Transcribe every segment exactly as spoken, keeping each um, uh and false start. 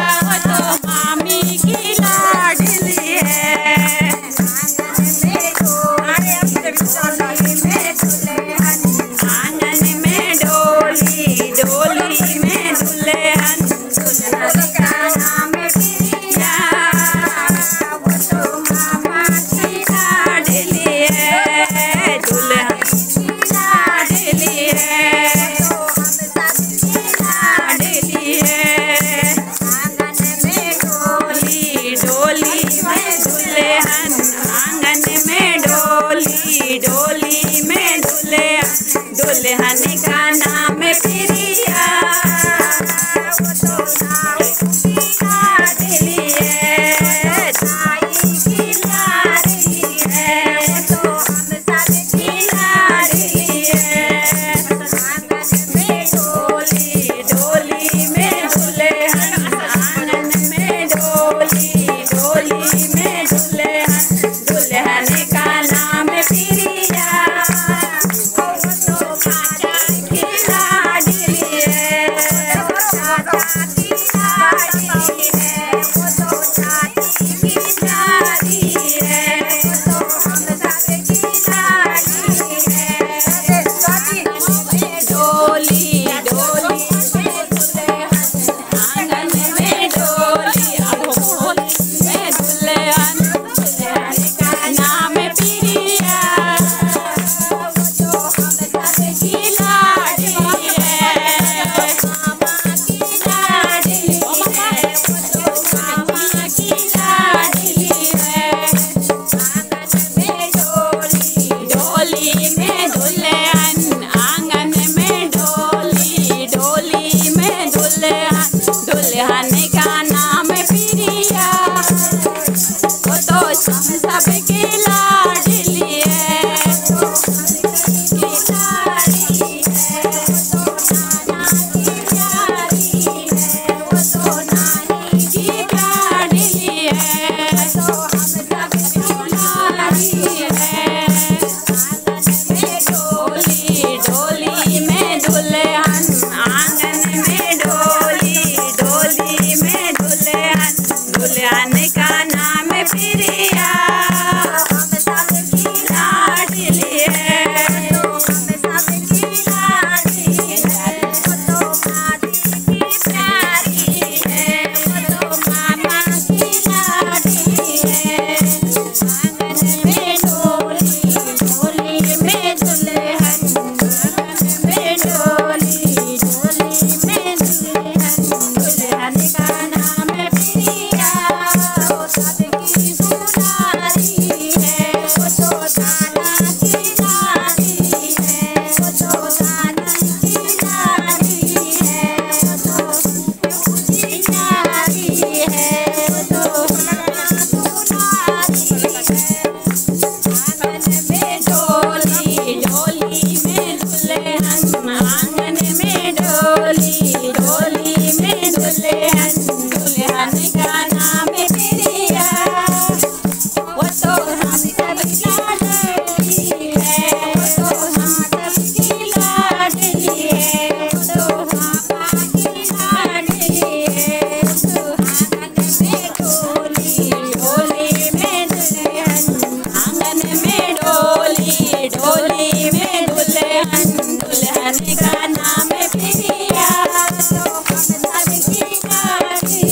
वो तो मामी की लाडली है। आंगन में डोली डोली में दुल्हन दुल्हन का नाम प्रिया वो तो मामा की लाडली है। दुल्हन की लाडली है लाडली है। आंगन में डोली डोली में दुल्हन आंगन में डोली डोली में दुल्हन दुल्हन का नाम प्रिया वो तो ताई की लाडली है। ताई की लाडली है वो तो हम सबकी लाडली है। आंगन में डोली डोली में दुल्हन आंगन में डोली डोली में दुल्हन दुल्हन का नाम प्रिया वो तो राजा की लाडली है। राजा की लाडली है वो तो चाची की लाडली है वो तो हम सबकी लाडली है। डोली डोली में दुल्हन आंगन में डोली डोली में दुल्हन दुल्हन का नाम प्रिया वो तो हम सबकी लाडली है। मामा की लाडली है वो तो मामा की लाडली है। आंगन में डोली डोली में दुल्हन आंगन में डोली डोली में दुल्हन दुल्हन का नाम प्रिया वो तो हम सबकी लाडली है। की लाडली है वो तो नाना की प्यारी है वो तो नानी की प्यारी है वो तो हम सबकी लाडली है। आंगन में डोली डोली में दुल्हन आंगन में डोली डोली में दुल्हन दुल्हन का नाम प्रिया हम सबकी लाडली है। हम सबकी लाडली है वो तो मामी की प्यारी है वो तो मामा की लाडली है। आंगन में डोली डोली में दुल्हन आंगन में डोली डोली में दुल्हन दुल्हन का नाम प्रिया वो सबकी सुनारी है वो तो दादा की लाडली है वो तो दादी की लाडली है वो तो की लाडली है वो तो नाना सुनारी है। आंगन में डोली डोली में दुल्हन आंगन में डोली डोली में दुल्हन दुल्हन का नाम प्रिया वो तो हम सबकी लाडली है वो तो हम सबकी लाडली है वो तो पापा की लाडली है वो तो आंगन में डोली डोली में दुल्हन आंगन में डोली डोली में दुल्हन दुल्हन का नाम प्रिया वो तो हम सबकी लाडली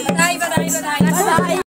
बधाई बधाई बधाई बधाई।